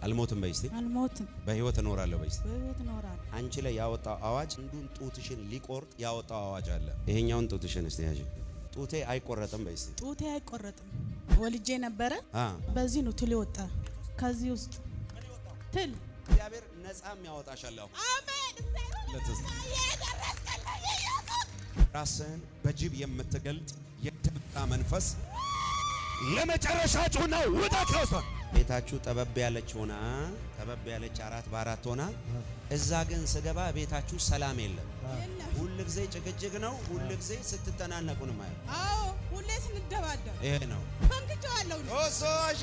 አልሞትም በይስቲ አልሞትም በህይወት እኖራለሁ በይስቲ በህይወት እኖራለሁ። አንቺ ላይ ያወጣው አዋጅ እንዱን ጡትሽን ሊቆርጥ ያወጣው አዋጅ አለ። ይሄኛውን ጡትሽን እስቲ ያጂ ጡቴ አይቆረጥም በይስቲ ጡቴ አይቆረጥም። ወልጄ ነበረ በዚህ ነው ትል ወጣ። ከዚህ ውስጥ ትል እግዚአብሔር ነፃም ያወጣሻል። አሜን። ራስን በጅብ የምትገልጥ የደብታ መንፈስ ለመጨረሻ ጩና ወጣ ከውስጥ ቤታችሁ ጠበብ ያለች ሆና ጠበብ ያለች 4 በ4 ሆና እዛ ግን ስገባ ቤታችሁ ሰላም የለም። ሁሉ ጊዜ ጭቅጭቅ ነው። ሁሉ ጊዜ ስትተናነቁ ነው ማለት። አዎ ሁሌ ስንደባደብ ይሄ ነው ፈንክቻለሁ። ኦሶሽ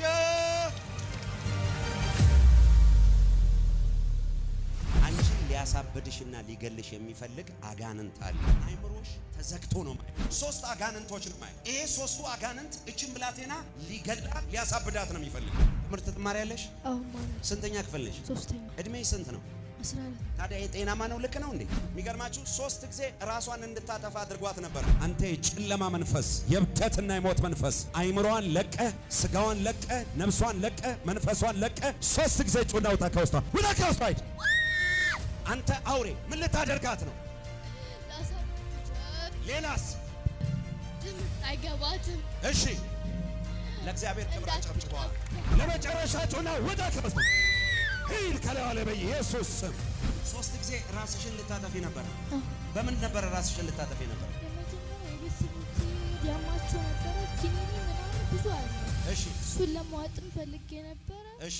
አንቺ ሊያሳብድሽና ሊገልሽ የሚፈልግ አጋንንት አለ። አይምሮሽ ተዘግቶ ነው ማለት 3 አጋንንቶች ነው ማለት። ይሄ 3ቱ አጋንንት እቺን ብላቴና ሊገላት ሊያሳብዳት ነው የሚፈልግ። ትምህርት ትማሪያለሽ? አዎ ማለት ስንተኛ ክፍል ነሽ? 3ኛ። እድሜሽ ስንት ነው? 14። ታዲያ የጤናማ ነው? ልክ ነው እንዴ? የሚገርማችሁ 3 ጊዜ ራሷን እንድታጠፋ አድርጓት ነበር። አንተ የጨለማ መንፈስ፣ የብተትና የሞት መንፈስ አይምሮዋን ለቀ፣ ስጋዋን ለቀ፣ ነፍሷን ለቀ፣ መንፈሷን ለቀ 3 ጊዜ ጩና ውጣ ከውስጧ ውጣ ከውስጧ ሂድ። አንተ አውሬ ምን ልታደርጋት ነው? ሌላስ? አይገባትም። እሺ ለእግዚአብሔር ክብር አጨብጭበዋል። ለመጨረሻ ጩና ውጣ ከውስጧ ሂድ ከለዋለ በኢየሱስ ስም። 3 ጊዜ ራስሽን ልታጠፊ ነበር። በምን ነበር ራስሽን ልታጠፊ ነበር? የመጀመሪያው የቤተሰቦቼ ያማቸው ነበረ። ኪኒኒ ምናምን ብዙ አለ። እሺ እሱን ለማዋጥም ፈልጌ ነበረ። እሺ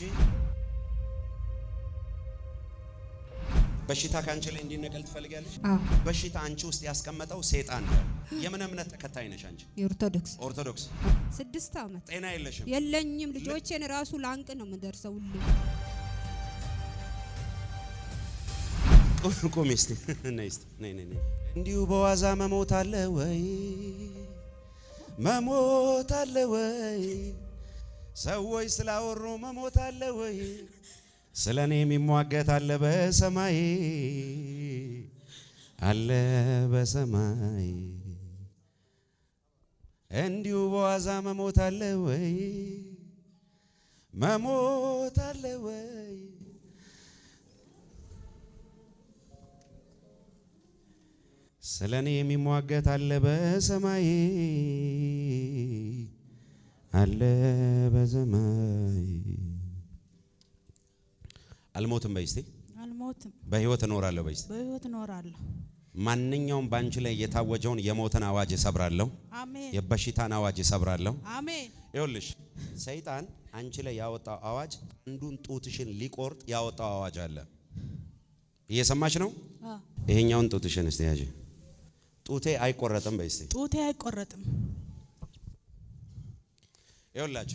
በሽታ ካንቺ ላይ እንዲነቀል ትፈልጋለሽ? በሽታ አንቺ ውስጥ ያስቀመጠው ሰይጣን ነው። የምን እምነት ተከታይ ነሽ አንቺ? የኦርቶዶክስ። ኦርቶዶክስ። 6 ዓመት ጤና የለሽም? የለኝም። ልጆቼን ራሱ ላንቅ ነው የምደርሰው ሁሉ። ቁሚ እስቲ ነይ እስቲ ነይ ነይ። እንዲሁ በዋዛ መሞት አለ ወይ? መሞት አለ ወይ? ሰዎች ስላወሩ መሞት አለ ወይ? ስለኔ የሚሟገት አለ በሰማይ አለ በሰማይ። እንዲሁ በዋዛ መሞት አለ ወይ? መሞት አለ ወይ? ስለኔ የሚሟገት አለ በሰማይ አለ በሰማይ። አልሞትም በይስቲ አልሞትም በህይወት እኖራለሁ በይስቲ በህይወት እኖራለሁ። ማንኛውም ባንቺ ላይ የታወጀውን የሞትን አዋጅ እሰብራለሁ። አሜን። የበሽታን አዋጅ እሰብራለሁ። አሜን። ይኸውልሽ ሰይጣን አንቺ ላይ ያወጣው አዋጅ አንዱን ጡትሽን ሊቆርጥ ያወጣው አዋጅ አለ። እየሰማች ነው? ይሄኛውን ጡትሽን እስቲ ያጂ ጡቴ አይቆረጥም በይስቲ ጡቴ አይቆረጥም። ይኸውላችሁ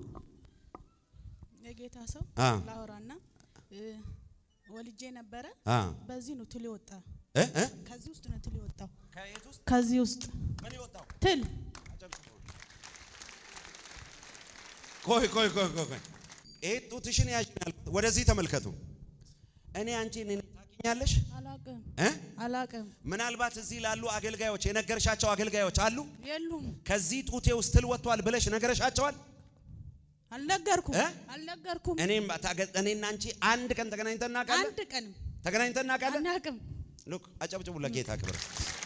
የጌታ ሰው ላውራና ወልጄ ነበረ በዚህ ነው ትል ወጣ። ከዚህ ውስጥ ነው ትል ወጣው። ከዚህ ውስጥ ምን ይወጣው? ትል። ቆይ ይሄ ጡትሽን ያጅናል። ወደዚህ ተመልከቱ። እኔ አንቺ ነኝ ታውቂኛለሽ? አላቅም። ምናልባት እዚህ ላሉ አገልጋዮች የነገርሻቸው አገልጋዮች አሉ? የሉም። ከዚህ ጡቴ ውስጥ ትል ወጥቷል ብለሽ ነገርሻቸዋል? አልነገርኩም። እኔና አንቺ አንድ ቀን ተገናኝተን እናውቃለን? አንድ ቀን ተገናኝተን እናውቃለን? አናውቅም። ሉክ አጨብጭቡ ለጌታ ክብር።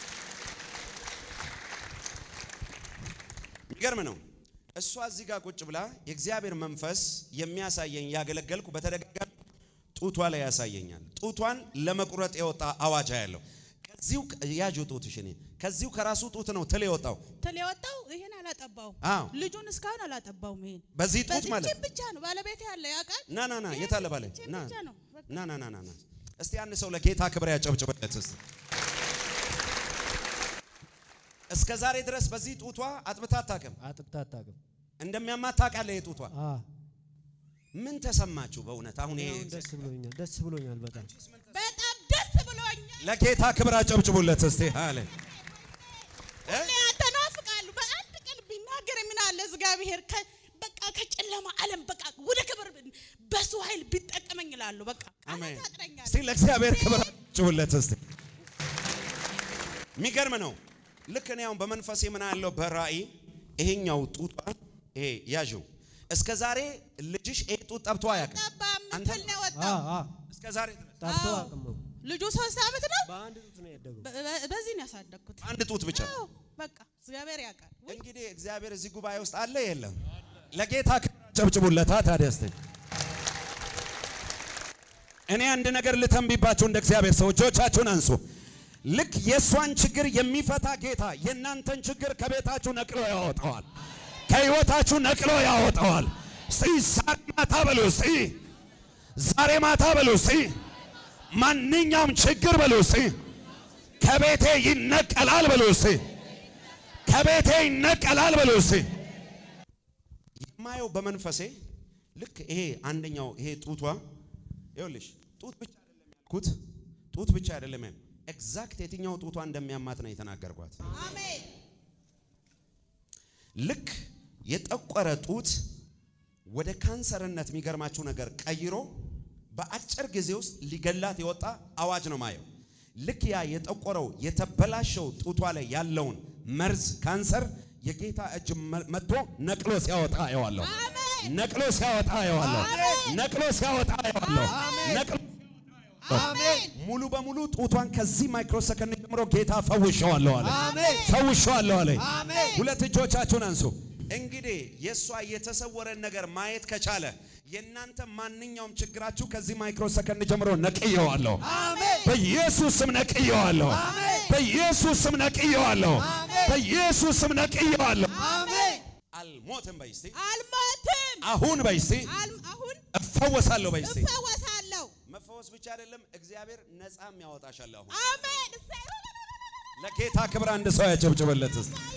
ይገርም ነው። እሷ እዚህ ጋር ቁጭ ብላ የእግዚአብሔር መንፈስ የሚያሳየኝ ያገለገልኩ በተደጋጋሚ ጡቷ ላይ ያሳየኛል። ጡቷን ለመቁረጥ የወጣ አዋጅ ያለው ከዚሁ ያጁ ጡትሽኔ ከዚሁ ከራሱ ጡት ነው ትል የወጣው። ይሄን አላጠባው። ልጁን እስካሁን አላጠባውም። ይሄን በዚህ ጡት ማለት ብቻ ነው። ባለቤት ያለ ያውቃል። ና የታለ ባለ ና እስቲ አንድ ሰው ለጌታ ክብር ያጨብጭበለት እስቲ። እስከ ዛሬ ድረስ በዚህ ጡቷ አጥብታ አታውቅም። እንደሚያማት ታውቃለህ? የጡቷ ምን ተሰማችሁ በእውነት? አሁን ይሄ ደስ ብሎኛል። በጣም ደስ ብሎኛል። ለጌታ ክብር አጨብጭቡለት እስቲ። ሃሌ እኔ ተናፍቃለሁ። በአንድ ቀን ቢናገር ምን አለ እግዚአብሔር በቃ ከጨለማ ዓለም በቃ ወደ ክብር በሱ ኃይል ቢጠቀመኝ ይላሉ። በቃ አሜን። እስቲ ለእግዚአብሔር ክብር አጨብጭቡለት እስቲ። የሚገርም ነው። ልክ እኔ አሁን በመንፈሴ ምን አለው በራእይ ይሄኛው ጡቷ ይሄ ያዡ እስከ ዛሬ ልጅሽ ጡት ጠብቶ አያውቅም አንተ ነው ወጣው እስከ ዛሬ ጠብቶ አቅም ልጁ 3 አመት ነው በአንድ ጡት ነው ያደገው በዚህ ነው ያሳደግኩት አንድ ጡት ብቻ በቃ እግዚአብሔር ያውቃል እንግዲህ እግዚአብሔር እዚህ ጉባኤ ውስጥ አለ የለም ለጌታ ጨብጭቡለታ ታዲያስ እኔ አንድ ነገር ልተንብይባችሁ እንደ እግዚአብሔር ሰዎች እጆቻችሁን አንሱ ልክ የሷን ችግር የሚፈታ ጌታ የናንተን ችግር ከቤታችሁ ነቅሎ ያወጣዋል ከህይወታችሁ ነቅሎ ያወጣዋል ዛሬ ማታ በሉ ዛሬ ማታ በሉ ማንኛውም ችግር በሉ ከቤቴ ይነቀላል በሉ ከቤቴ ይነቀላል በሉ የማየው በመንፈሴ ልክ ይሄ አንደኛው ይሄ ጡቷ ይኸውልሽ ጡት ብቻ አይደለም ያልኩት ጡት ብቻ አይደለም ኤግዛክት የትኛው ጡቷ እንደሚያማት ነው የተናገርኳት አሜን ልክ የጠቆረ ጡት ወደ ካንሰርነት የሚገርማችሁ ነገር ቀይሮ በአጭር ጊዜ ውስጥ ሊገላት የወጣ አዋጅ ነው ማየው ልክ ያ የጠቆረው የተበላሸው ጡቷ ላይ ያለውን መርዝ ካንሰር የጌታ እጅ መጥቶ ነቅሎ ሲያወጣ ያዋለው ነቅሎ ሲያወጣ ያዋለው ነቅሎ ሲያወጣ ያዋለው ነቅሎ አሜን ሙሉ በሙሉ ጡቷን ከዚህ ማይክሮ ሰከንድ ጀምሮ ጌታ ፈውሻለሁ አለ አሜን ፈውሻለሁ አለ አሜን ሁለት እጆቻችሁን አንሱ እንግዲህ የሷ የተሰወረ ነገር ማየት ከቻለ የናንተ ማንኛውም ችግራችሁ ከዚህ ማይክሮ ሰከንድ ጀምሮ ነቅየዋለሁ አሜን በኢየሱስ ስም ነቅየዋለሁ አሜን በኢየሱስ ስም ነቅየዋለሁ በኢየሱስ ስም ነቅየዋለሁ አሜን አልሞትም በይስቲ አልሞትም አሁን በይስቲ አሁን እፈወሳለሁ በይስቲ እፈወሳለሁ መፈወስ ብቻ አይደለም እግዚአብሔር ነፃም ያወጣሻል አሁን አሜን ለጌታ ክብር አንድ ሰው ያጨብጭበለት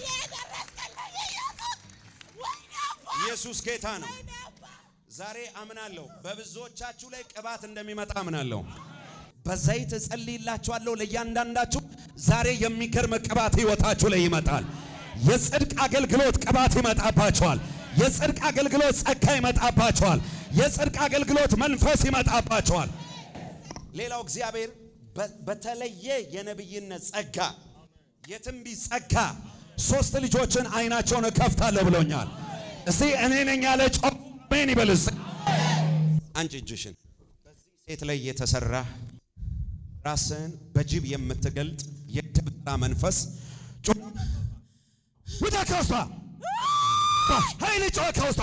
ኢየሱስ ጌታ ነው ዛሬ አምናለሁ በብዙዎቻችሁ ላይ ቅባት እንደሚመጣ አምናለሁ በዘይት ጸልይላችኋለሁ ለእያንዳንዳችሁ ዛሬ የሚገርም ቅባት ህይወታችሁ ላይ ይመጣል የጽድቅ አገልግሎት ቅባት ይመጣባችኋል የጽድቅ አገልግሎት ጸጋ ይመጣባችኋል የጽድቅ አገልግሎት መንፈስ ይመጣባችኋል ሌላው እግዚአብሔር በተለየ የነብይነት ጸጋ የትንቢት ጸጋ 3 ልጆችን አይናቸውን ከፍታለሁ ብሎኛል እስቲ እኔ ነኝ ያለ ጮሜን ይበልስ አንቺ እጅሽን በዚህ ሴት ላይ የተሰራ ራስን በጅብ የምትገልጥ የድብታ መንፈስ ወደ ካስታ ኃይል ጮካውስታ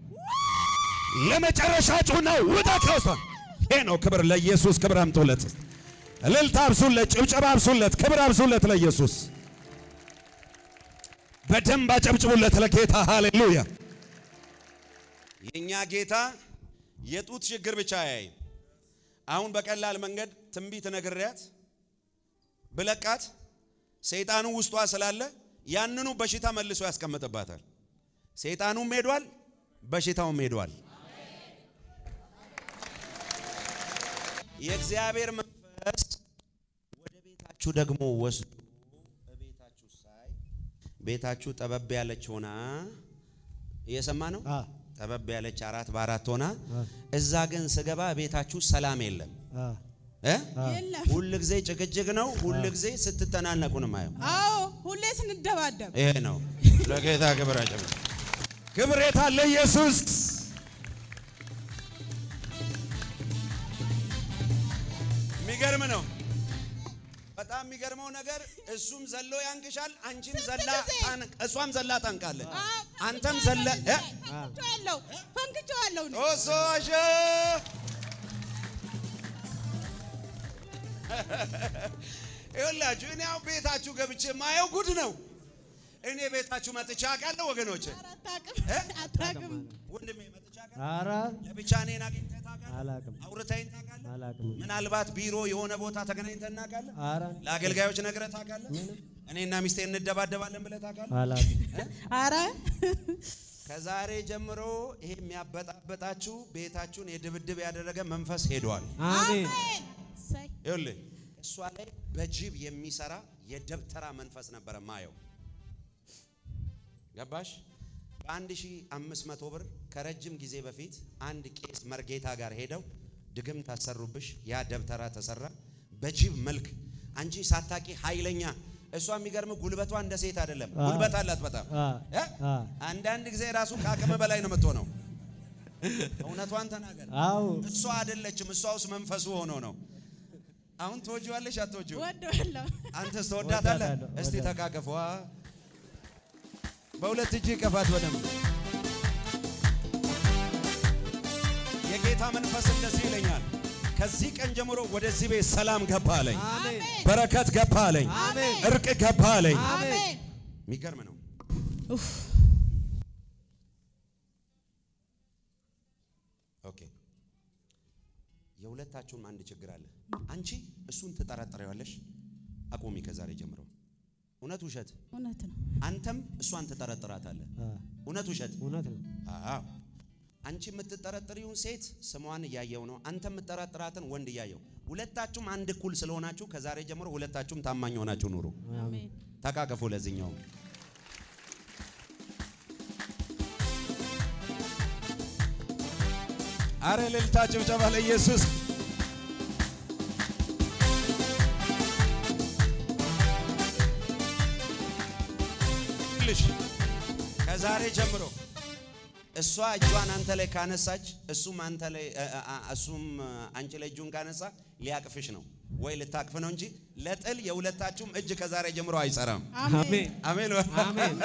ለመጨረሻ ጩና ወደ ካስታ ይሄ ነው ክብር ለኢየሱስ ክብር አምጡለት እልልታ አብዙለት ጭብጨባ አብዙለት ክብር አብዙለት ለኢየሱስ በደንብ አጨብጭቡለት ለጌታ ሃሌሉያ የኛ ጌታ የጡት ችግር ብቻ ያይ አሁን በቀላል መንገድ ትንቢት ነግሪያት ብለቃት ሰይጣኑ ውስጧ ስላለ ያንኑ በሽታ መልሶ ያስቀምጥባታል ሰይጣኑም ሄዷል በሽታውም ሄዷል የእግዚአብሔር መንፈስ ወደ ቤታችሁ ደግሞ ወስዶ በቤታችሁ ሳይ ቤታችሁ ጠበብ ያለች ሆና እየሰማ ነው ጠበብ ያለች 4 በ4 ሆና እዛ ግን ስገባ ቤታችሁ ሰላም የለም ሁሉ ጊዜ ጭቅጭቅ ነው ሁሉ ጊዜ ስትተናነቁ ነው ማየው አዎ ሁሌ ስንደባደብ ይሄ ነው ለጌታ ክብር አጨም ክብሬታ ለኢየሱስ የሚገርም ነው በጣም የሚገርመው ነገር እሱም ዘሎ ያንቅሻል አንቺም ዘላ እሷም ዘላ ታንቃለች አንተም ዘላ ፈንክቻለሁ ኦሶሽ ይኸውላችሁ እኔ አሁን ቤታችሁ ገብቼ ማየው ጉድ ነው እኔ ቤታችሁ መጥቻ አውቃለሁ ወገኖቼ አታውቅም ወንድሜ መጥቻ አውቃለሁ ኧረ ለብቻ እኔን አግኝተህ ታውቃለህ አላውቅም አውርተኸኝ ታውቃለህ አላውቅም ምናልባት ቢሮ የሆነ ቦታ ተገናኝተን እናውቃለን ኧረ ለአገልጋዮች ነግረህ ታውቃለህ እኔና ሚስቴ እንደባደባለን ብለህ ታውቃለህ አላውቅም ኧረ ከዛሬ ጀምሮ ይሄ የሚያበጣበጣችሁ ቤታችሁን የድብድብ ያደረገ መንፈስ ሄዷል አሜን ይኸውልህ እሷ ላይ በጅብ የሚሰራ የደብተራ መንፈስ ነበር ማየው ገባሽ በ1500 ብር ከረጅም ጊዜ በፊት አንድ ቄስ መርጌታ ጋር ሄደው ድግም ታሰሩብሽ ያ ደብተራ ተሰራ በጅብ መልክ አንቺ ሳታቂ ኃይለኛ እሷ የሚገርም ጉልበቷ እንደ ሴት አይደለም ጉልበት አላት በጣም አንዳንድ ጊዜ ራሱ ከአቅም በላይ ነው የምትሆነው እውነቷን ተናገር። አዎ እሷ አይደለችም እሷ ውስጥ መንፈሱ ሆኖ ነው። አሁን ትወጂዋለሽ አትወጂው? ወደዋለሁ። አንተስ ትወዳታለህ? እስቲ ተቃቀፏ። በሁለት እጅ ከፋት በደንብ። የጌታ መንፈስ እንደዚህ ይለኛል። ከዚህ ቀን ጀምሮ ወደዚህ ቤት ሰላም ገባ አለኝ። አሜን በረከት ገባ አለኝ። አሜን እርቅ ገባ አለኝ። አሜን የሚገርም ነው። ኦኬ የሁለታችሁም አንድ ችግር አለ። አንቺ እሱን ትጠራጠሪዋለሽ። አቆሚ ከዛሬ ጀምሮ። እውነት ውሸት? እውነት ነው። አንተም እሷን ትጠራጥራታለህ። እውነት ውሸት? እውነት ነው። አዎ አንቺ የምትጠራጥሪውን ሴት ስሟን እያየው ነው። አንተ የምትጠራጥራትን ወንድ እያየው። ሁለታችሁም አንድ እኩል ስለሆናችሁ ከዛሬ ጀምሮ ሁለታችሁም ታማኝ ሆናችሁ ኑሩ። አሜን ተቃቀፉ። ለዚህኛው አረ ልልታችሁ ጭብጨባ ለኢየሱስ። ከዛሬ ጀምሮ እሷ እጇን አንተ ላይ ካነሳች እሱም አንቺ ላይ እጁን ካነሳ ሊያቅፍሽ ነው ወይ ልታቅፍ ነው እንጂ ለጥል የሁለታችሁም እጅ ከዛሬ ጀምሮ አይጸራም። አሜን አሜን አሜን።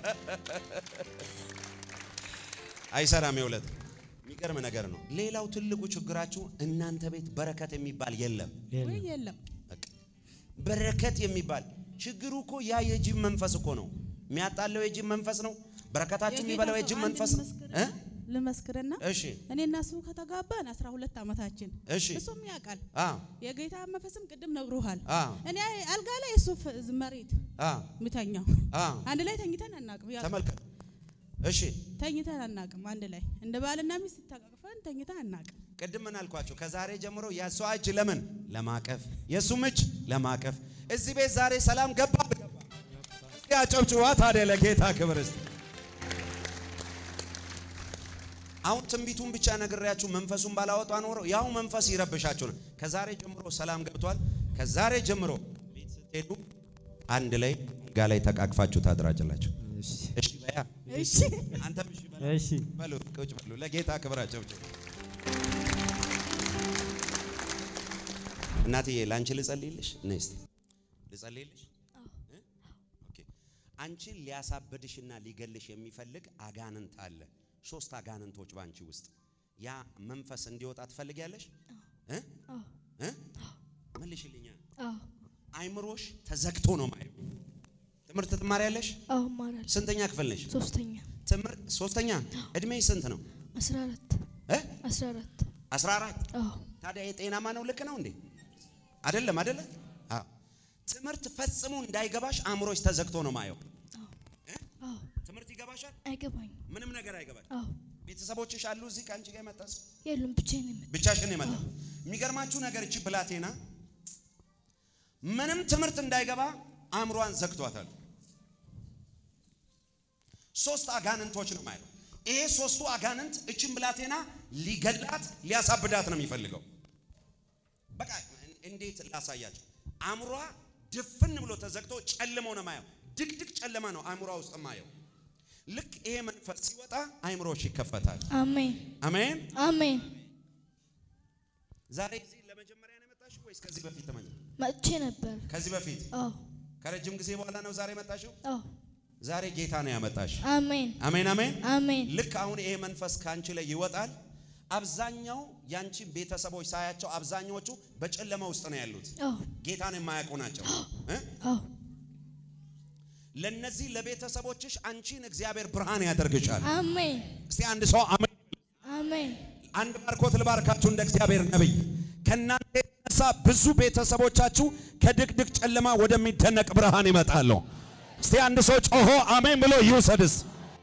አይሰራም። የሁለት የሚገርም ነገር ነው። ሌላው ትልቁ ችግራችሁ እናንተ ቤት በረከት የሚባል የለም። የለም በረከት የሚባል ችግሩ እኮ ያ የጅብ መንፈስ እኮ ነው የሚያጣለው። የጅብ መንፈስ ነው በረከታችሁ የሚበላው የጅብ መንፈስ ነው። ልመስክርና እሺ እኔና እሱ ከተጋባን 12 አመታችን። እሺ እሱም ያውቃል። የጌታ መንፈስም ቅድም ነግሮሃል። እኔ አልጋ ላይ እሱ መሬት ምተኛው አንድ ላይ ተኝተን አናቅም። ተመልከት። እሺ ተኝተን አናቅም። አንድ ላይ እንደ ባልና ሚስት ተቃቅፈን ተኝተን አናቅም። ቅድም ምን አልኳችሁ? ከዛሬ ጀምሮ የሷ እጅ ለምን ለማቀፍ የሱም እጅ ለማቀፍ። እዚህ ቤት ዛሬ ሰላም ገባ። ያጨብጭዋ ታዲያ ለጌታ ክብር። አሁን ትንቢቱን ብቻ ነግሬያችሁ መንፈሱን ባላወጣ ኖሮ ያው መንፈስ ይረብሻችሁ ነው። ከዛሬ ጀምሮ ሰላም ገብቷል። ከዛሬ ጀምሮ ቤት ስትሄዱ አንድ ላይ ጋ ላይ ተቃቅፋችሁ ታድራላችሁ። እሺ በያ እሺ አንተም እሺ በሉ። እሺ በሉ ቁጭ በሉ። ለጌታ ክብራችሁ። እናትዬ ላንቺ ልጸልይልሽ ነይ እስቲ ልጸልይልሽ። ኦኬ አንቺን ሊያሳብድሽና ሊገልሽ የሚፈልግ አጋንንት አለ። 3 አጋንንቶች ባንቺ ውስጥ ያ መንፈስ እንዲወጣ ትፈልጊያለሽ? መልሽልኛ። አይምሮሽ ተዘግቶ ነው ማለት። ትምህርት ትማሪያለሽ? ማራል። ስንተኛ ክፍል ነሽ? 3ኛ ትምህርት 3ኛ። እድሜ ስንት ነው? 14 14 14 ታዲያ የጤናማ ነው? ልክ ነው እንዴ? አይደለም አይደለ? ትምህርት ፈጽሞ እንዳይገባሽ አእምሮሽ ተዘግቶ ነው ማየው። ትምህርት ይገባሻል? አይገባኝ። ምንም ነገር አይገባሽ። ቤተሰቦችሽ አሉ እዚህ ካንቺ ጋር መጣስ? የሉም። ብቻሽን ነው የመጣው። የሚገርማችሁ ነገር እቺ ብላቴና ምንም ትምህርት እንዳይገባ አእምሮዋን ዘግቷታል። 3 አጋንንቶች ነው ማየው። ይሄ 3ቱ አጋንንት እቺን ብላቴና ሊገላት ሊያሳብዳት ነው የሚፈልገው። በቃ እንዴት ላሳያችሁ? አእምሮዋ ድፍን ብሎ ተዘግቶ ጨልሞ ነው ማየው። ድቅድቅ ጨለማ ነው አእምሮዋ ውስጥ ማየው። ልክ ይሄ መንፈስ ሲወጣ አእምሮሽ ይከፈታል። አሜን አሜን አሜን። ዛሬ እዚህ ለመጀመሪያ ነው የመጣሽው ወይስ ከዚህ በፊት ተመኘ? መጥቼ ነበር ከዚህ በፊት። ከረጅም ጊዜ በኋላ ነው ዛሬ መጣሽው? ዛሬ ጌታ ነው ያመጣሽ። አሜን አሜን አሜን አሜን። ልክ አሁን ይሄ መንፈስ ካንቺ ላይ ይወጣል። አብዛኛው ያንቺ ቤተሰቦች ሳያቸው አብዛኛዎቹ በጨለማ ውስጥ ነው ያሉት። ጌታን የማያውቁ ናቸው። ለነዚህ ለቤተሰቦችሽ አንቺን እግዚአብሔር ብርሃን ያደርግሻል። አሜን። እስቲ አንድ ሰው አሜን አሜን። አንድ ባርኮት ልባርካችሁ እንደ እግዚአብሔር ነብይ። ከናንተ የተነሳ ብዙ ቤተሰቦቻችሁ ከድቅድቅ ጨለማ ወደሚደነቅ ብርሃን ይመጣሉ። እስቲ አንድ ሰው ጮሆ አሜን ብሎ ይውሰድስ።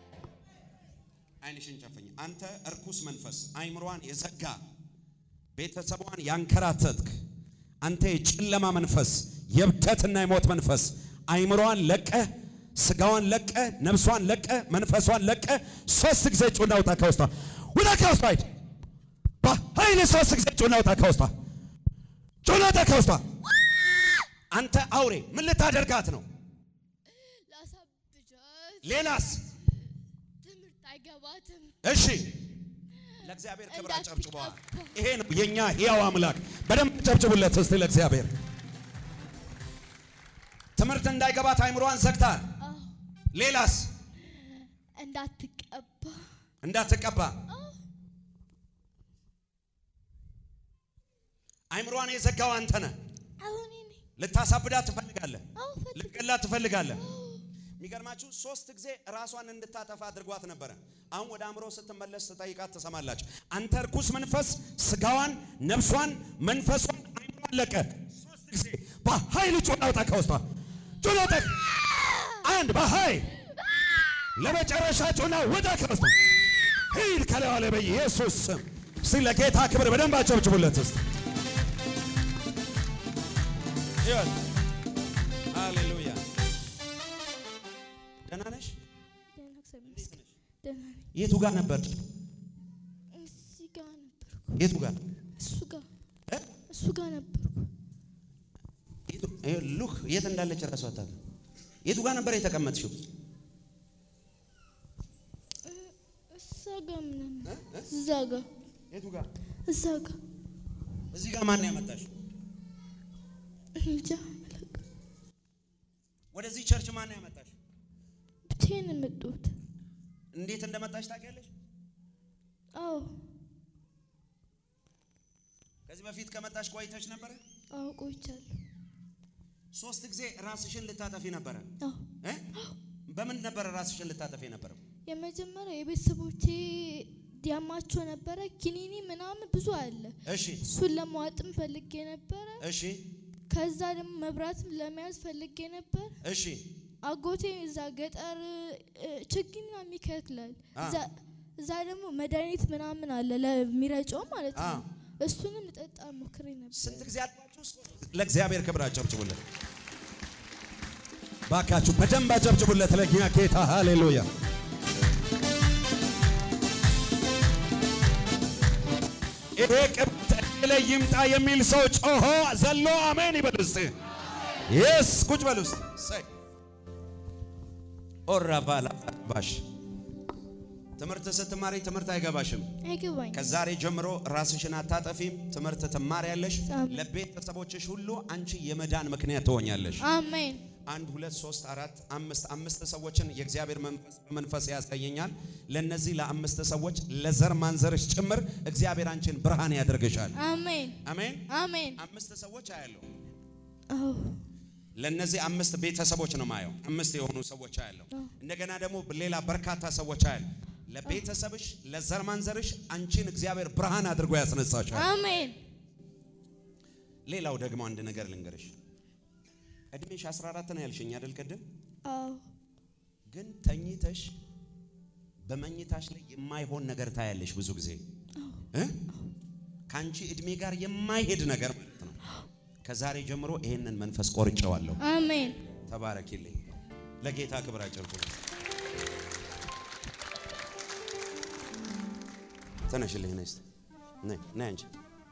አይንሽን ጨፍኝ። አንተ እርኩስ መንፈስ አይምሮዋን የዘጋ ቤተሰቧን ያንከራተትክ አንተ የጨለማ መንፈስ የብደትና የሞት መንፈስ አይምሮዋን ለቀ ስጋዋን ለቀ ነፍሷን ለቀ መንፈሷን ለቀ 3 ጊዜ ጩና ውጣ ከውስጧ ውጣ ከውስጧ ሂድ በኃይል 3 ጊዜ ጩና ውጣ ከውስጧ ጩና ውጣ ከውስጧ። አንተ አውሬ ምን ልታደርጋት ነው? ላሳብጃት። ሌላስ? ትምህርት አይገባትም። እሺ ለእግዚአብሔር ክብር አጨብጭበዋል። ይሄ ነው የኛ ሕያው አምላክ። በደንብ አጨብጭቡለት እስቲ ለእግዚአብሔር። ትምህርት እንዳይገባት አይምሮዋን ዘግታል። ሌላስ? እንዳትቀባ አይምሮዋን የዘጋው አንተ ነህ። ልታሳብዳት ትፈልጋለህ፣ ልትገላት ትፈልጋለህ። የሚገርማችሁ 3 ጊዜ ራሷን እንድታጠፋ አድርጓት ነበር። አሁን ወደ አእምሮ ስትመለስ ትጠይቃት ትሰማላችሁ። አንተ ርኩስ መንፈስ ስጋዋን፣ ነፍሷን፣ መንፈሷን አይምሮዋን ለቀ። 3 ጊዜ በኃይል ጮና አውጣ ከውስጧ ጮና አውጣ። አንድ በኃይል ለመጨረሻ ጮና ወጣ ከውስጧ ሂድ ከላዋ ላይ በኢየሱስ ስም። እስቲ ለጌታ ክብር በደንብ አጨብጭቡለት እስቲ። ሃሌሉያ። ደህና ነሽ? የቱ ጋር ነበር? የቱ ጋር? እሱ ጋር ነበርኩ። ሉክ የት እንዳለች ራሷ አታውቅም። የቱ ጋር ነበር የተቀመጥሽው? እዛ ጋር። የቱ ጋር? እዛ ጋር። እዚህ ጋር ማን ያመጣሽ? እንጃ። ወደዚህ ቸርች ማን ያመጣሽ? ብቻዬን መጣሁት። እንዴት እንደመጣሽ ታውቂያለሽ? አዎ። ከዚህ በፊት ከመጣሽ ቆይተሽ ነበር? አዎ ቆይቻለሁ። 3 ጊዜ ራስሽን ልታጠፊ ነበር? አዎ። በምን ነበር ራስሽን ልታጠፊ ነበር? የመጀመሪያው የቤተሰቦቼ ዲያማቸው ነበረ፣ ኪኒኒ ምናምን ብዙ አለ። እሺ። እሱን ለማዋጥም ፈልጌ ነበር። እሺ። ከዛ ደግሞ መብራትም ለመያዝ ፈልጌ ነበር። እሺ። አጎቴ እዛ ገጠር ችግኝና የሚከክላል። እዛ ደግሞ መድኃኒት ምናምን አለ ለሚረጨው ማለት ነው። እሱንም ልጠጣ ሞክሬ ነበር። ስንት ጊዜ አጥባችሁ? ለእግዚአብሔር ክብር አጨብጭቡለት ባካችሁ፣ በደንብ አጨብጭቡለት ለኛ ጌታ። ሃሌሉያ። ይሄ ቅባት ላይ ይምጣ የሚል ሰው ጮሆ ዘሎ አሜን ይበል እስቲ። ኢየሱስ ቁጭ በሉ እስቲ። ሰይ ኦራባላ ባሽ ትምህርት ስትማሪ ትምህርት አይገባሽም። አይገባኝ። ከዛሬ ጀምሮ ራስሽን አታጠፊም። ትምህርት ትማሪያለሽ። ለቤተሰቦችሽ ሁሉ አንቺ የመዳን ምክንያት ትሆኛለሽ። አሜን። 1 2 3 4 5 ሰዎችን የእግዚአብሔር መንፈስ ያሳየኛል። ለነዚህ ለ5 ሰዎች ለዘር ማንዘርሽ ጭምር እግዚአብሔር አንቺን ብርሃን ያደርግሻል። አሜን አሜን አሜን። 5 ሰዎች አያለው። አዎ። ለነዚህ 5 ቤተሰቦች ነው ማየው። 5 የሆኑ ሰዎች አያለው። እንደገና ደግሞ ሌላ በርካታ ሰዎች አያለው። ለቤተሰብሽ ለዘር ማንዘርሽ አንቺን እግዚአብሔር ብርሃን አድርጎ ያስነሳሻል። አሜን። ሌላው ደግሞ አንድ ነገር ልንገርሽ። እድሜሽ 14 ነው ያልሽኝ አይደል ቀደም? አዎ። ግን ተኝተሽ በመኝታሽ ላይ የማይሆን ነገር ታያለሽ ብዙ ጊዜ። ካንቺ እድሜ ጋር የማይሄድ ነገር ማለት ነው። ከዛሬ ጀምሮ ይሄንን መንፈስ ቆርጬዋለሁ። አሜን። ተባረክልኝ። ለጌታ ክብር አጨብጭቡ። ተነሽልኝ ነይ እስቲ ነይ አንቺ።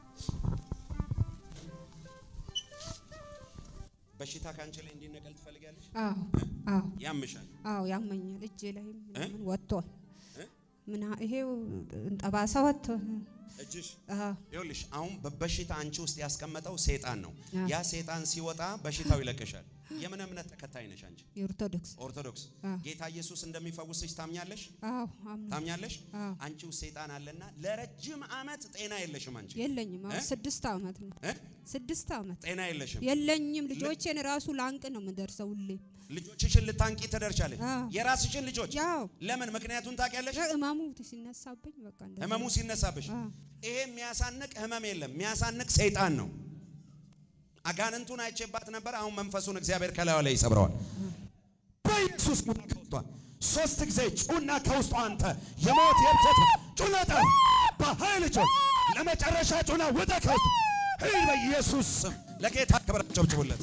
በሽታ ካንቺ ላይ እንዲነቀል ትፈልጋለሽ? አዎ። ያምሻል? አዎ ያመኛል። እጄ ላይ ምን ወጥቷል? ምን ይሄው ጠባሳ ወጥቷል እጅሽ። ይኸውልሽ አሁን በበሽታ አንቺ ውስጥ ያስቀመጠው ሰይጣን ነው። ያ ሰይጣን ሲወጣ በሽታው ይለቀሻል። የምን እምነት ተከታይ ነሽ አንቺ? ኦርቶዶክስ። ጌታ ኢየሱስ እንደሚፈውስሽ ታምኛለሽ? አዎ ታምኛለሽ? አንቺ ውስጥ ሰይጣን አለና ለረጅም ዓመት ጤና የለሽም አንቺ። የለኝም። 6 ዓመት ነው። 6 ዓመት ጤና የለሽም። የለኝም። ልጆቼን ራሱ ላንቅ ነው የምደርሰው ሁሌ። ልጆችሽን ልታንቂ ትደርሻለሽ? የራስሽን ልጆች? ለምን? ምክንያቱን ታውቂያለሽ? ህመሙ ሲነሳብኝ በቃ እንደ ህመሙ ሲነሳብሽ። ይሄ የሚያሳንቅ ህመም የለም፣ የሚያሳንቅ ሰይጣን ነው። አጋንንቱን አይቼባት ነበር። አሁን መንፈሱን እግዚአብሔር ከላዩ ላይ ይሰብረዋል በኢየሱስ ሙላ ከውስጧ 3 ጊዜ ጩና ከውስጧ አንተ የሞት የብተት ጩናታ በኃይል ጩ ለመጨረሻ ጩና ወጣ ከውስጥ ሂድ በኢየሱስ ስም። ለጌታ ክብር አጨብጭቡለት።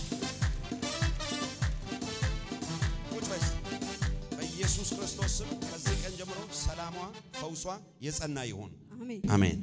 በኢየሱስ ክርስቶስ ስም ከዚህ ቀን ጀምሮ ሰላሟ ፈውሷ የጸና ይሁን። አሜን አሜን።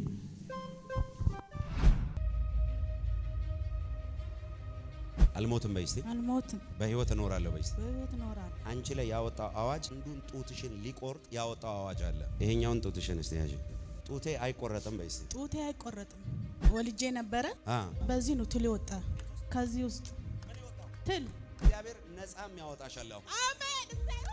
አልሞትም በይስቲ። አልሞትም በህይወት እኖራለሁ በይስቲ። በህይወት እኖራለሁ። አንቺ ላይ ያወጣው አዋጅ አንዱን ጡትሽን ሊቆርጥ ያወጣው አዋጅ አለ። ይሄኛውን ጡትሽን እስቲ ያጂ። ጡቴ አይቆረጥም በይስ ጡቴ አይቆረጥም ወልጄ ነበረ በዚህ ነው ትል ወጣ ከዚህ ውስጥ ትል እግዚአብሔር ነፃ የሚያወጣሻል አሜን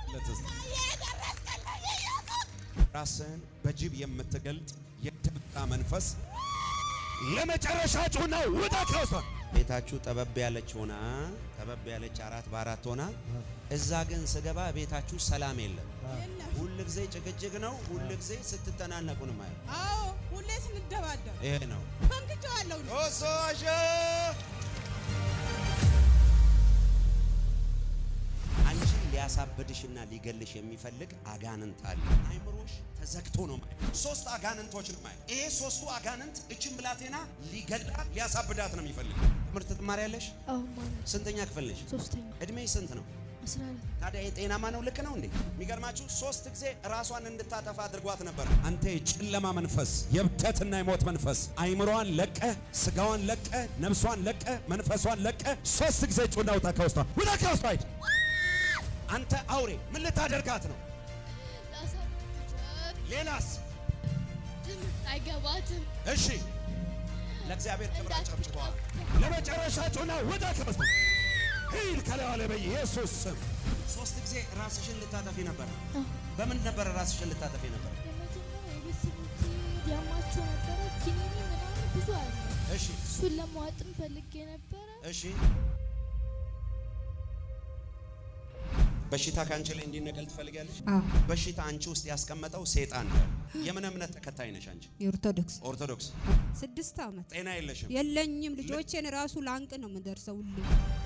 ራስን በጅብ የምትገልጥ የደብታ መንፈስ ለመጨረሻ ጩና ውጣ ከውስጥ ቤታችሁ ጠበብ ያለች አራት በአራት ሆና እዛ ግን ስገባ ቤታችሁ ሰላም የለም ሁሉ ጊዜ ጭቅጭቅ ነው ሁሉ ጊዜ ስትተናነቁ ነው ማለት አዎ ሁሌ ስንደባደብ ይሄ ነው ፈንክቻለሁ ኦሶሽ አንቺ ሊያሳብድሽና ሊገልሽ የሚፈልግ አጋንንት አለ አይምሮሽ ተዘግቶ ነው ማለት ሶስት አጋንንቶች ነው ማለት ይሄ ሶስቱ አጋንንት እቺን ብላቴና ሊገላት ሊያሳብዳት ነው የሚፈልግ ትምህርት ትማሪያለሽ አዎ ማለት ስንተኛ ክፍል ነሽ ሶስተኛ እድሜሽ ስንት ነው 14 ታዲያ የጤናማ ነው ልክ ነው እንዴ የሚገርማችሁ 3 ጊዜ ራሷን እንድታጠፋ አድርጓት ነበር አንተ የጨለማ መንፈስ የብተትና የሞት መንፈስ አይምሮዋን ለቀ ስጋዋን ለቀ ነፍሷን ለቀ መንፈሷን ለቀ 3 ጊዜ ጩና ውጣ ከውስጥ አይደል አንተ አውሬ ምን ልታደርጋት ነው ሌላስ አይገባትም እሺ ለእግዚአብሔር ክብር አጨብጭበዋል ለመጨረሻ ጩና ውጣ ከውስጥ ሂድ ከለዋለ በኢየሱስ ስም 3 ጊዜ ራስሽን ልታጠፊ ነበር በምን ነበር ራስሽን ልታጠፊ ነበር የመጀመሪያው የቤተሰቦቼ ያማቸው ነበረ ኪኒኒ ምናምን ብዙ አለ እሺ እሱን ለማዋጥም ፈልጌ ነበረ እሺ በሽታ ካንቺ ላይ እንዲነቀል ትፈልጋለሽ በሽታ አንቺ ውስጥ ያስቀመጠው ሰይጣን ነው የምን እምነት ተከታይ ነሽ አንቺ ኦርቶዶክስ 6 ዓመት ጤና የለሽም የለኝም ልጆቼን ራሱ ላንቅ ነው የምደርሰው ሁሉ